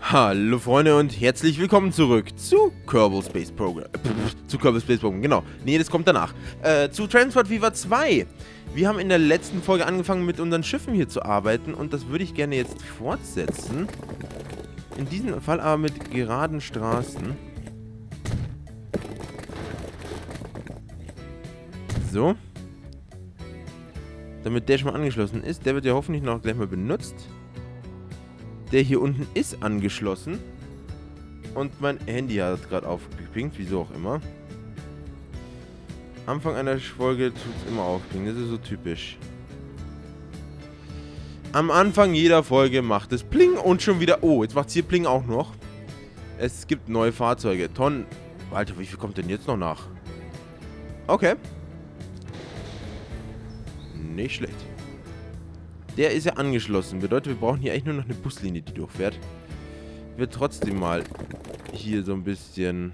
Hallo Freunde und herzlich willkommen zurück zu Kerbal Space Program. Genau. Nee, das kommt danach. Zu Transport Fever 2. Wir haben in der letzten Folge angefangen mit unseren Schiffen hier zu arbeiten und das würde ich gerne jetzt fortsetzen. In diesem Fall aber mit geraden Straßen. So. Damit der schon mal angeschlossen ist. Der wird ja hoffentlich noch gleich mal benutzt. Der hier unten ist angeschlossen. Und mein Handy hat gerade aufgepinkt, wieso auch immer. Anfang einer Folge tut es immer aufpinken, das ist so typisch. Am Anfang jeder Folge macht es Pling und schon wieder... Oh, jetzt macht es hier Pling auch noch. Es gibt neue Fahrzeuge. Tonnen... Alter, wie viel kommt denn jetzt noch nach? Okay. Nicht schlecht. Der ist ja angeschlossen. Bedeutet, wir brauchen hier eigentlich nur noch eine Buslinie, die durchfährt. Ich will trotzdem mal hier so ein bisschen...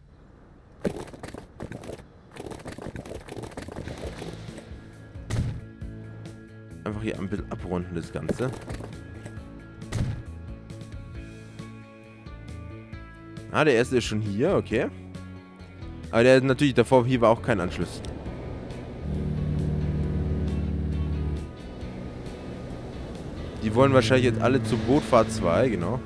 Einfach hier ein bisschen abrunden, das Ganze. Ah, der erste ist schon hier, okay. Aber der ist natürlich davor, hier war auch kein Anschluss. Die wollen wahrscheinlich jetzt alle zur Bootfahrt 2, genau.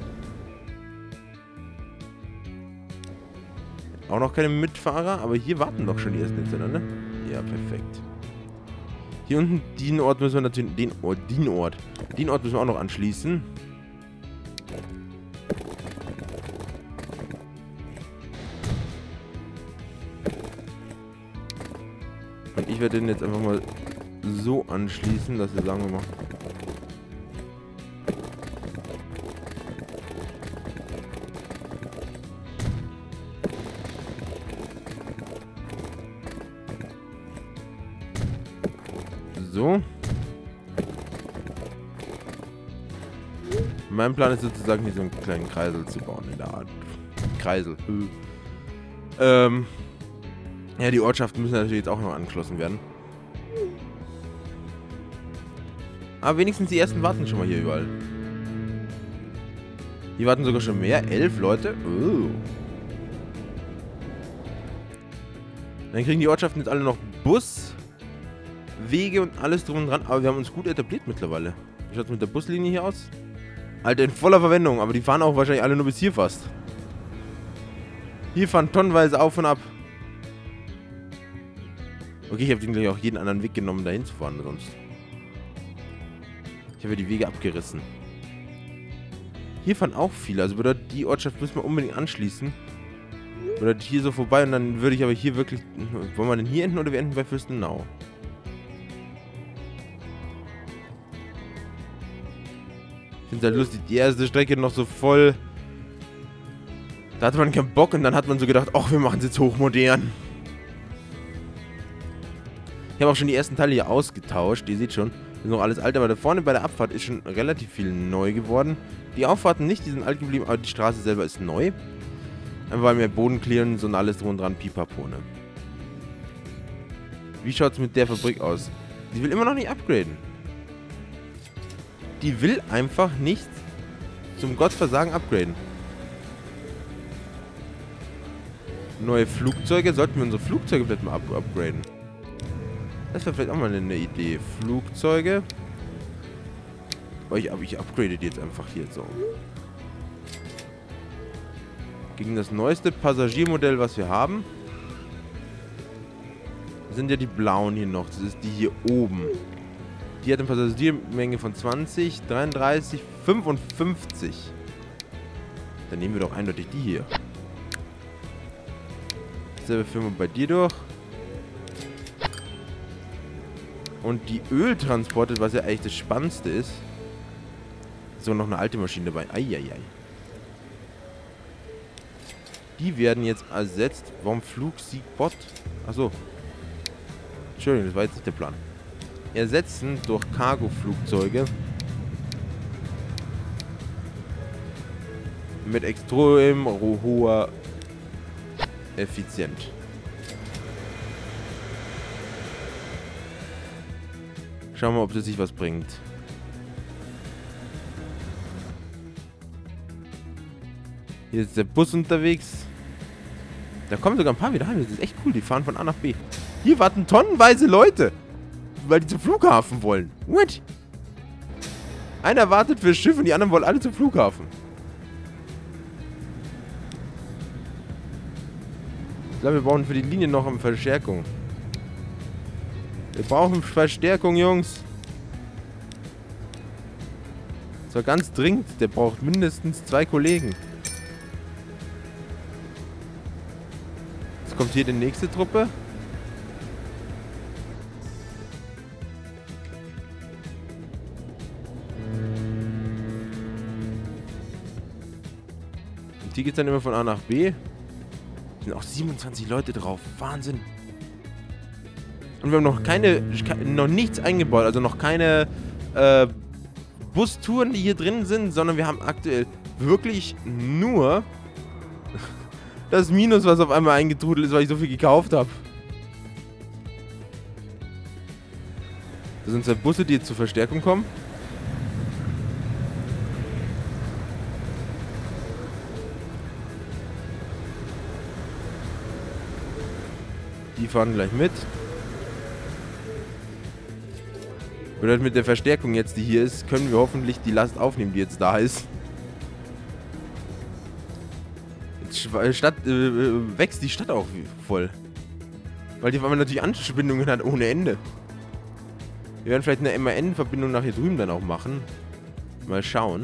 Auch noch keine Mitfahrer, aber hier warten doch schon die ersten Nutzer, ne? Ja, perfekt. Hier unten, den Ort müssen wir natürlich... Den Ort müssen wir auch noch anschließen. Und ich werde den jetzt einfach mal so anschließen, dass wir sagen wir mal... So. Mein Plan ist sozusagen hier so einen kleinen Kreisel zu bauen in der Art. Kreisel. Ja, die Ortschaften müssen natürlich jetzt auch noch angeschlossen werden. Aber wenigstens die ersten warten schon mal hier überall. Hier warten sogar schon mehr. 11 Leute. Oh. Dann kriegen die Ortschaften jetzt alle noch Bus. Wege und alles drum und dran, aber wir haben uns gut etabliert mittlerweile. Wie schaut es mit der Buslinie hier aus? Alter, in voller Verwendung, aber die fahren auch wahrscheinlich alle nur bis hier fast. Hier fahren tonnenweise auf und ab. Okay, ich habe den gleich auch jeden anderen Weg genommen, dahin zu fahren, sonst. Ich habe die Wege abgerissen. Hier fahren auch viele, also bedeutet, die Ortschaft müssen wir unbedingt anschließen. Bedeutet hier so vorbei und dann würde ich aber hier wirklich... Wollen wir denn hier enden oder wir enden bei Fürstenau? Ich finde es halt lustig, die erste Strecke noch so voll. Da hatte man keinen Bock und dann hat man so gedacht, ach, wir machen es jetzt hochmodern. Ich habe auch schon die ersten Teile hier ausgetauscht, ihr seht schon, das ist noch alles alt, aber da vorne bei der Abfahrt ist schon relativ viel neu geworden. Die Auffahrten nicht, die sind alt geblieben, aber die Straße selber ist neu. Einfach weil wir Bodenclearance und alles drum und dran pipapo, ne? Wie schaut es mit der Fabrik aus? Die will immer noch nicht upgraden. Die will einfach nicht zum Gottversagen upgraden. Neue Flugzeuge. Sollten wir unsere Flugzeuge vielleicht mal upgraden? Das wäre vielleicht auch mal eine Idee. Flugzeuge. Aber ich upgrade die jetzt einfach hier so. Gegen das neueste Passagiermodell, was wir haben. Das sind ja die blauen hier noch. Das ist die hier oben. Die hat eine Passagiermenge von 20, 33, 55. Dann nehmen wir doch eindeutig die hier. Selbe Firma bei dir durch. Und die Öltransporte, was ja eigentlich das Spannendste ist. So, noch eine alte Maschine dabei. Eieiei. Die werden jetzt ersetzt. Warum Flugsiegbot? Achso. Entschuldigung, das war jetzt nicht der Plan. Ersetzen durch Cargo-Flugzeuge mit extrem hoher Effizienz. Schauen wir mal, ob das sich was bringt. Hier ist der Bus unterwegs. Da kommen sogar ein paar wieder heim. Das ist echt cool. Die fahren von A nach B. Hier warten tonnenweise Leute. Weil die zum Flughafen wollen. What? Einer wartet fürs Schiff und die anderen wollen alle zum Flughafen. Ich glaube, wir brauchen für die Linie noch eine Verstärkung. Wir brauchen Verstärkung, Jungs. Das war ganz dringend. Der braucht mindestens 2 Kollegen. Jetzt kommt hier die nächste Truppe. Und hier geht es dann immer von A nach B. Da sind auch 27 Leute drauf. Wahnsinn. Und wir haben noch nichts eingebaut. Also noch keine Bustouren, die hier drin sind, sondern wir haben aktuell wirklich nur das Minus, was auf einmal eingetrudelt ist, weil ich so viel gekauft habe. Das sind 2 Busse, die jetzt zur Verstärkung kommen. Die fahren gleich mit. Bedeutet, mit der Verstärkung jetzt, die hier ist, können wir hoffentlich die Last aufnehmen, die jetzt da ist. Jetzt wächst die Stadt auch voll. Weil die auf einmal natürlich Anschlussverbindungen hat ohne Ende. Wir werden vielleicht eine MAN-Verbindung nach hier drüben dann auch machen. Mal schauen.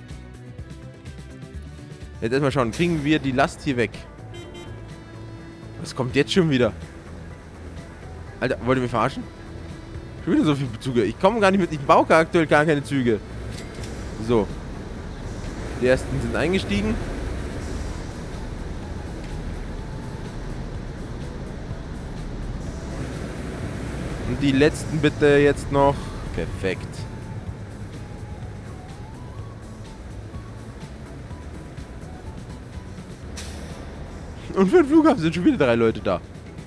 Jetzt erstmal schauen, kriegen wir die Last hier weg? Was kommt jetzt schon wieder? Alter, wollt ihr mich verarschen? Schon wieder so viele Züge. Ich komme gar nicht mit. Ich baue aktuell gar keine Züge. So. Die ersten sind eingestiegen. Und die letzten bitte jetzt noch. Perfekt. Und für den Flughafen sind schon wieder 3 Leute da.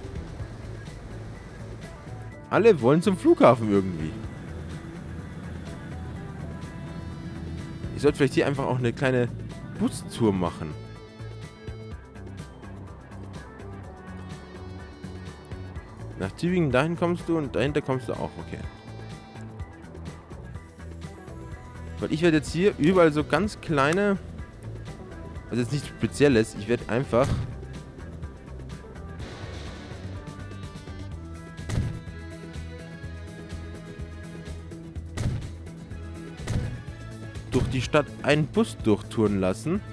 Alle wollen zum Flughafen irgendwie. Ich sollte vielleicht hier einfach auch eine kleine Bustour machen. Nach Tübingen, dahin kommst du und dahinter kommst du auch, okay. Weil ich werde jetzt hier überall so ganz kleine... Also jetzt nichts Spezielles, ich werde einfach... durch die Stadt einen Bus durchtouren lassen.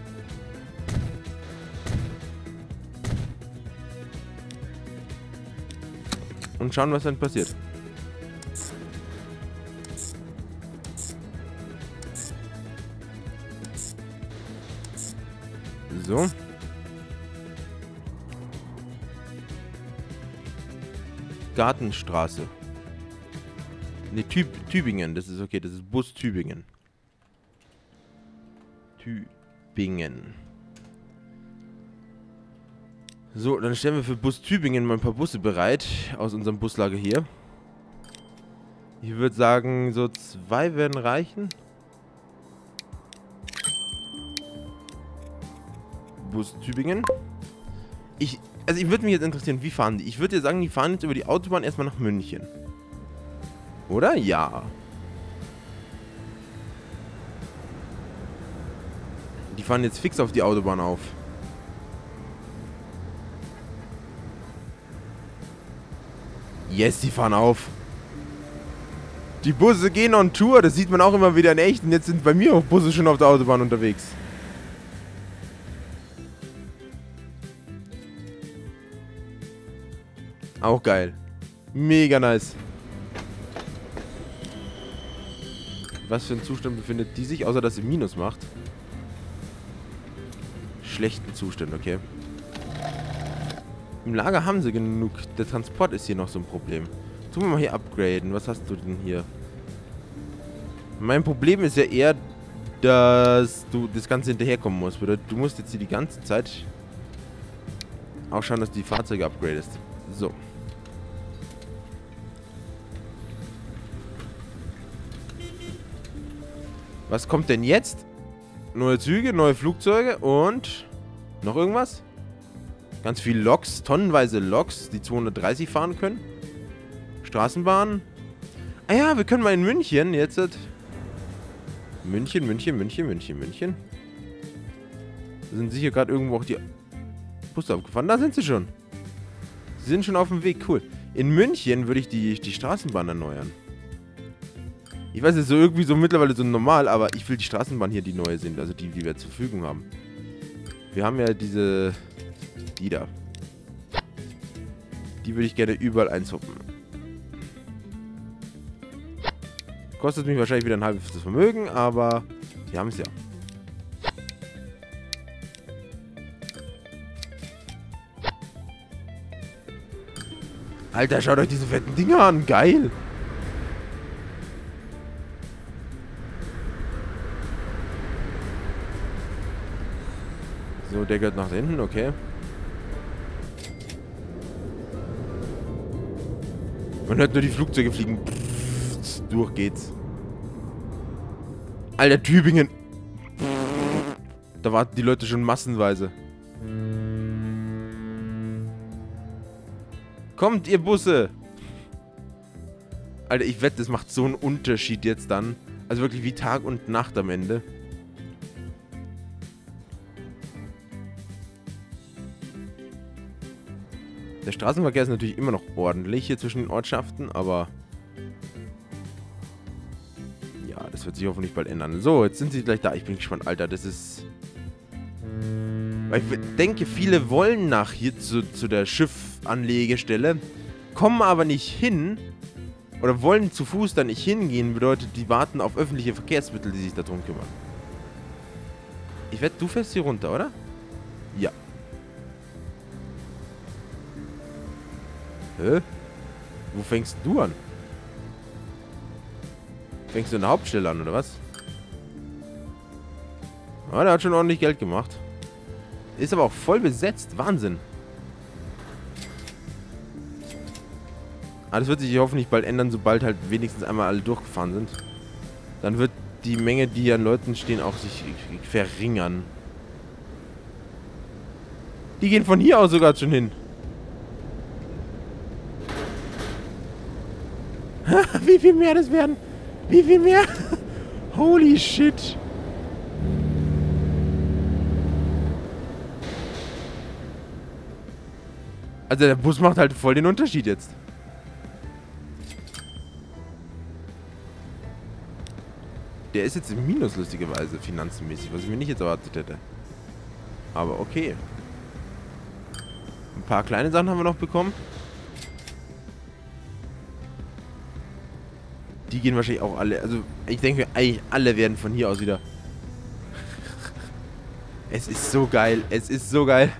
Und schauen, was dann passiert. So. Gartenstraße. Ne, Tübingen. Das ist okay. Das ist Bus Tübingen. Tübingen. So, dann stellen wir für Bus Tübingen mal ein paar Busse bereit. Aus unserem Buslager hier. Ich würde sagen, so 2 werden reichen. Bus Tübingen. Also ich würde mich jetzt interessieren, wie fahren die? Ich würde dir sagen, die fahren jetzt über die Autobahn erstmal nach München. Oder? Ja. Die fahren jetzt fix auf die Autobahn auf. Yes, die fahren auf. Die Busse gehen on Tour. Das sieht man auch immer wieder in echt. Und jetzt sind bei mir auch Busse schon auf der Autobahn unterwegs. Auch geil. Mega nice. Was für ein Zustand befindet die sich? Außer, dass sie Minus macht. Schlechten Zustand, okay. Im Lager haben sie genug. Der Transport ist hier noch so ein Problem. Tun wir mal hier upgraden. Was hast du denn hier? Mein Problem ist ja eher, dass du das Ganze hinterherkommen musst. Du musst jetzt hier die ganze Zeit auch schauen, dass du die Fahrzeuge upgradest. So. Was kommt denn jetzt? Neue Züge, neue Flugzeuge und... Noch irgendwas? Ganz viel Loks, tonnenweise Loks, die 230 fahren können. Straßenbahn. Ah ja, wir können mal in München jetzt. München. Da sind sicher gerade irgendwo auch die Busse abgefahren. Da sind sie schon. Sie sind schon auf dem Weg, cool. In München würde ich die Straßenbahn erneuern. Ich weiß, es ist so irgendwie so mittlerweile so normal, aber ich will die Straßenbahn hier, die neue sind, also die wir zur Verfügung haben. Wir haben ja die da. Die würde ich gerne überall einzuppen. Kostet mich wahrscheinlich wieder ein halbes Vermögen, aber wir haben es ja. Alter, schaut euch diese fetten Dinger an. Geil. So, der geht nach hinten, okay. Man hört nur die Flugzeuge fliegen. Pff, durch geht's. Alter, Tübingen. Da warten die Leute schon massenweise. Kommt, ihr Busse! Alter, ich wette, das macht so einen Unterschied jetzt dann. Also wirklich wie Tag und Nacht am Ende. Der Straßenverkehr ist natürlich immer noch ordentlich hier zwischen den Ortschaften, aber... Ja, das wird sich hoffentlich bald ändern. So, jetzt sind sie gleich da. Ich bin gespannt, Alter, das ist... Weil ich denke, viele wollen nach hier zu der Schiffanlegestelle, kommen aber nicht hin oder wollen zu Fuß da nicht hingehen, bedeutet, die warten auf öffentliche Verkehrsmittel, die sich darum kümmern. Ich wette, du fährst hier runter, oder? Ja. Hä? Wo fängst du an? Fängst du in der Hauptstelle an, oder was? Ah, der hat schon ordentlich Geld gemacht. Ist aber auch voll besetzt. Wahnsinn. Ah, das wird sich hoffentlich bald ändern, sobald halt wenigstens einmal alle durchgefahren sind. Dann wird die Menge, die an Leuten stehen, auch sich verringern. Die gehen von hier aus sogar schon hin. Wie viel mehr das werden? Wie viel mehr? Holy shit. Also der Bus macht halt voll den Unterschied jetzt. Der ist jetzt im Minus, lustigerweise, finanzenmäßig, was ich mir nicht jetzt erwartet hätte. Aber okay. Ein paar kleine Sachen haben wir noch bekommen. Die gehen wahrscheinlich auch alle, also ich denke, eigentlich alle werden von hier aus wieder. Es ist so geil, es ist so geil.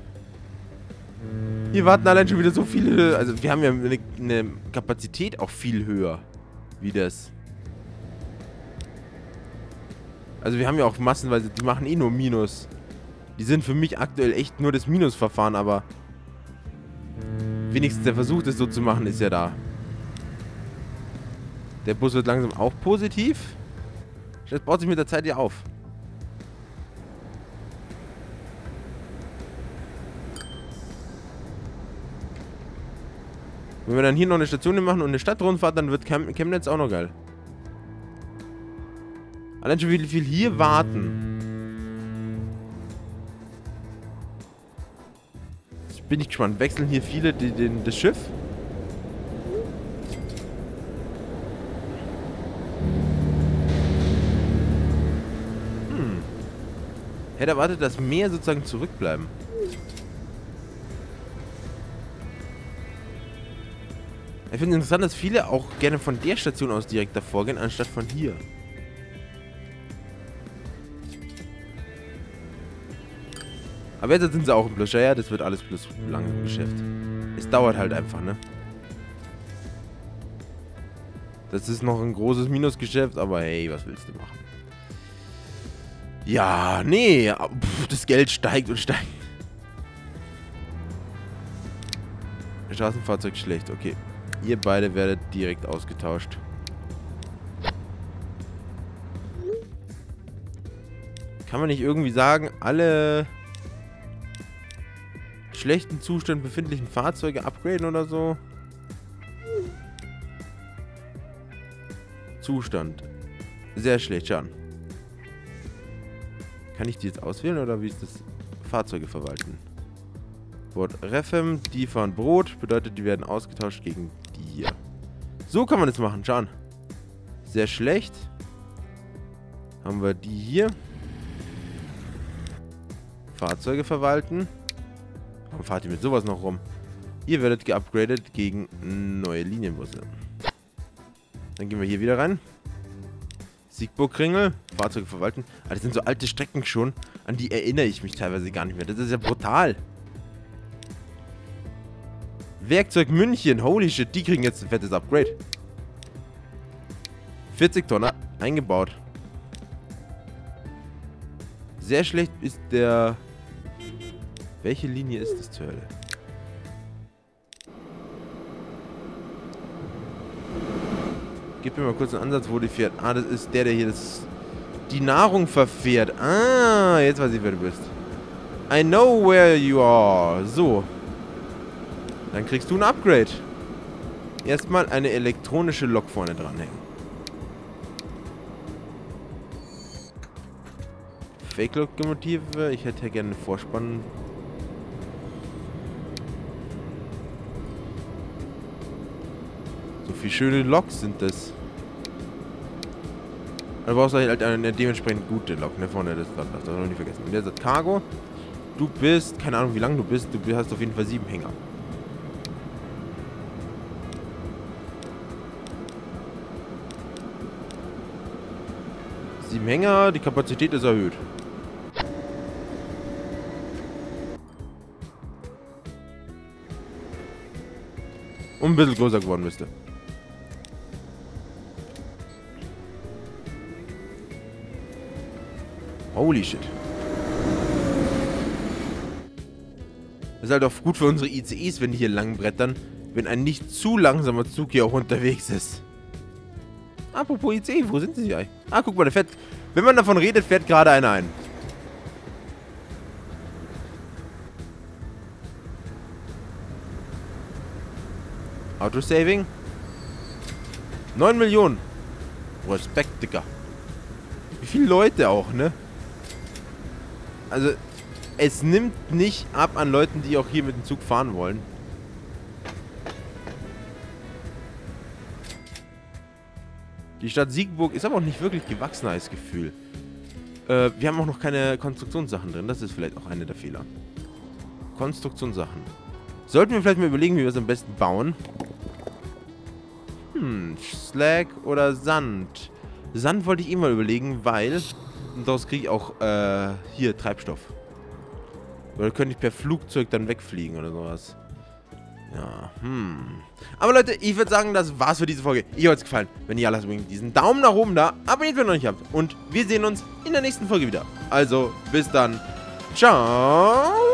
Hier warten allein schon wieder so viele, also wir haben ja eine Kapazität auch viel höher, wie das. Also wir haben ja auch massenweise, die machen eh nur Minus. Die sind für mich aktuell echt nur das Minusverfahren, aber wenigstens der Versuch, das so zu machen, ist ja da. Der Bus wird langsam auch positiv. Das baut sich mit der Zeit ja auf. Wenn wir dann hier noch eine Station machen und eine Stadtrundfahrt, dann wird Chemnitz auch noch geil. Allein schon wie viel hier warten. Jetzt bin ich gespannt. Wechseln hier viele das Schiff? Hätte erwartet, dass mehr sozusagen zurückbleiben. Ich finde es interessant, dass viele auch gerne von der Station aus direkt davor gehen, anstatt von hier. Aber jetzt sind sie auch im Plus. Ja, das wird alles plus lange im Geschäft. Es dauert halt einfach, ne? Das ist noch ein großes Minusgeschäft, aber hey, was willst du machen? Ja, nee. Das Geld steigt und steigt. Straßenfahrzeug schlecht, okay. Ihr beide werdet direkt ausgetauscht. Kann man nicht irgendwie sagen, alle schlechten Zustand befindlichen Fahrzeuge upgraden oder so. Zustand. Sehr schlecht, Schaden. Kann ich die jetzt auswählen oder wie ist das? Fahrzeuge verwalten. Wort Refem, die fahren Brot, bedeutet, die werden ausgetauscht gegen die hier. So kann man das machen, schauen. Sehr schlecht. Haben wir die hier. Fahrzeuge verwalten. Warum fahrt ihr mit sowas noch rum? Ihr werdet geupgradet gegen neue Linienbusse. Dann gehen wir hier wieder rein. Siegburg-Kringel. Fahrzeuge verwalten. Ah, das sind so alte Strecken schon. An die erinnere ich mich teilweise gar nicht mehr. Das ist ja brutal. Werkzeug München. Holy shit, die kriegen jetzt ein fettes Upgrade. 40 Tonner eingebaut. Sehr schlecht ist der... Welche Linie ist das zur Hölle? Gib mir mal kurz einen Ansatz, wo die fährt. Ah, das ist der hier die Nahrung verfährt. Ah, jetzt weiß ich, wer du bist. I know where you are. So. Dann kriegst du ein Upgrade. Erstmal eine elektronische Lok vorne dranhängen. Fake-Lokomotive. Ich hätte ja gerne einen Vorspann. So viele schöne Loks sind das. Du brauchst halt eine dementsprechend gute Lok. Ne, vorne, das darf ich noch nicht vergessen. Und der sagt Cargo. Du bist, keine Ahnung wie lang du bist. Du hast auf jeden Fall 7 Hänger. Hänger, die Kapazität ist erhöht. Und ein bisschen größer geworden müsste. Holy shit. Das ist halt auch gut für unsere ICEs, wenn die hier lang brettern, wenn ein nicht zu langsamer Zug hier auch unterwegs ist. Apropos ICE, wo sind sie eigentlich? Ah, guck mal, der fährt... Wenn man davon redet, fährt gerade einer ein. Autosaving. 9 Millionen. Respekt, Digga. Wie viele Leute auch, ne? Also, es nimmt nicht ab an Leuten, die auch hier mit dem Zug fahren wollen. Die Stadt Siegburg ist aber auch nicht wirklich gewachsen, als Gefühl. Wir haben auch noch keine Konstruktionssachen drin. Das ist vielleicht auch einer der Fehler. Konstruktionssachen. Sollten wir vielleicht mal überlegen, wie wir es am besten bauen. Slag oder Sand. Sand wollte ich eh mal überlegen, weil... Und daraus kriege ich auch, hier, Treibstoff. Oder könnte ich per Flugzeug dann wegfliegen oder sowas. Ja, Aber Leute, ich würde sagen, das war's für diese Folge. Ihr hat es gefallen. Wenn ihr lasst übrigens diesen Daumen nach oben da. Abonniert, wenn ihr noch nicht habt. Und wir sehen uns in der nächsten Folge wieder. Also, bis dann. Ciao.